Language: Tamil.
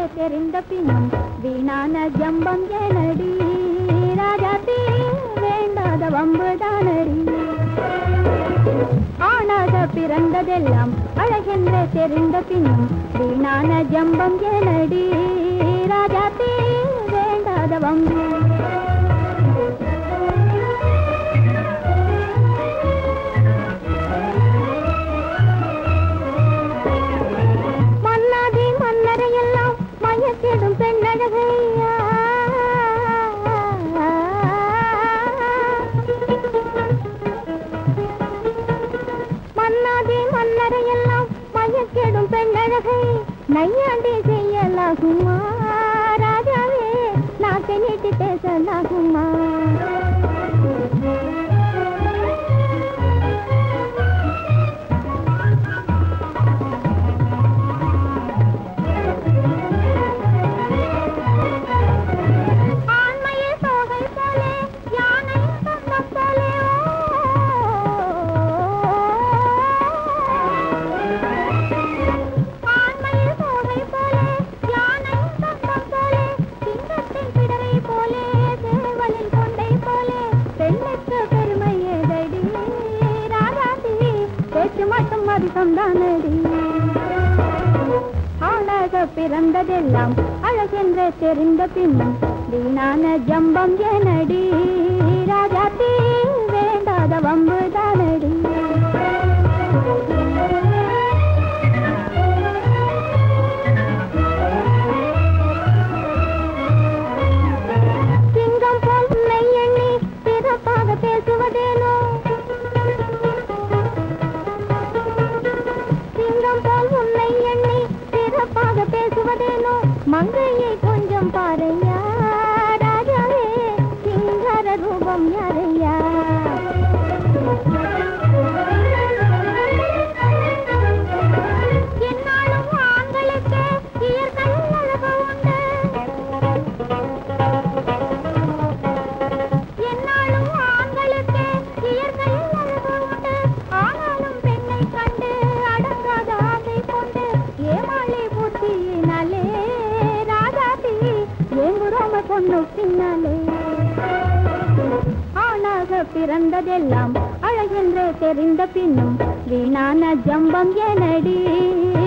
தெரிந்த பின்னும் வீணான ஜம்பம் ஏனடி ராஜாத்தி வேண்டாத வம்புதானடி ஆணாக பிறந்ததெல்லாம் அழகென்று தெரிந்த பின்னும் வீணான ஜம்பம் ஏனடி ராஜாத்தி வேண்டாத வம்பு பெண்ணழகையா மன்னாதி மன்னரையெல்லாம் மயக்கெடும் பெண்ணழகை நையாண்டி செய்யலாகுமா ராஜாவே நாக்கை நீட்டி பேசலாகுமா ஆளாக பிறந்ததெல்லாம் அழகென்று தெரிந்த பின்னும் வீணான ஜம்பம் ஏனடி ராஜாத்தி வேண்டாத வம்புதானடி சிங்கம் போல் உன்னை எண்ணி பிறப்பாக பேசுவதேனோ உன்னை எண்ணி சிறப்பாக பேசுவதேனோ மங்கையை கொஞ்சம் பாரையா ராஜாவே சிங்கார ரூபம் யாரையா என்னாலும் ஆண்களுக்கு இயற்கை அழகு உண்டு என்னாலும் ஆண்களுக்கு இயற்கை அழகு உண்டு ஆனாலும் பெண்ணை கண்டு அடங்காத ஏமாளி புத்தியினாலே ராஜாத்தி எங்குறோம பொண்ணு பின்னாலே ஆணாக பிறந்ததெல்லாம் அழகென்று தெரிந்த பின்னும் வீணான ஜம்பம் ஏனடி